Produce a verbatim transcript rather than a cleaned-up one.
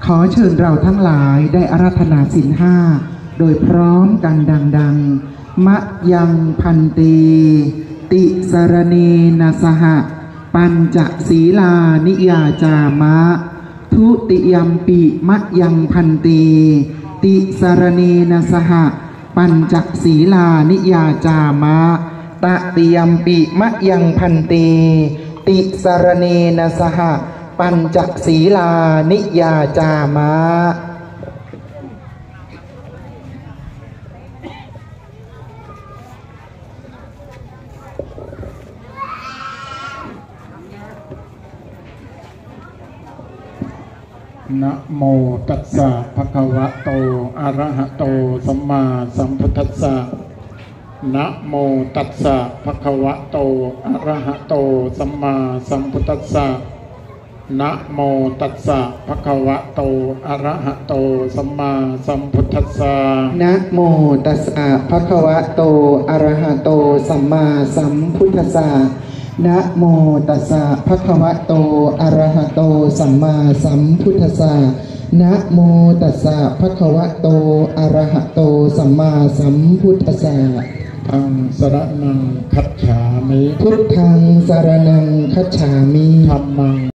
ขอเชิญเราทั้งหลายได้อาราธนาศีลห้าโดยพร้อมกันดังๆมะยังพันเตติสรณีนาสหะปัญจศีลานิยาจามะทุติยัมปิมะยังพันเตติสรณีนาสหะปัญจศีลานิยาจามะตติยัมปิมะยังพันเตติสรณีนาสหะปัญจศีลานิยาจามะนะโมตัสสะภะคะวะโตอะระหะโตสัมมาสัมพุทธัสสะนะโมตัสสะภะคะวะโตอะระหะโตสัมมาสัมพุทธัสสะนะโมตัสสะภะคะวะโตอะระหะโตสัมมาสัมพุทธัสสะนะโมตัสสะภะคะวะโตอะระหะโตสัมมาสัมพุทธัสสะนะโมตัสสะภะคะวะโตอะระหะโตสัมมาสัมพุทธัสสะนะโมตัสสะภะคะวะโตอะระหะโตสัมมาสัมพุทธัสสะธังสรณังคัจฉามิพุทธังสรณังคัจฉามิธัมมัง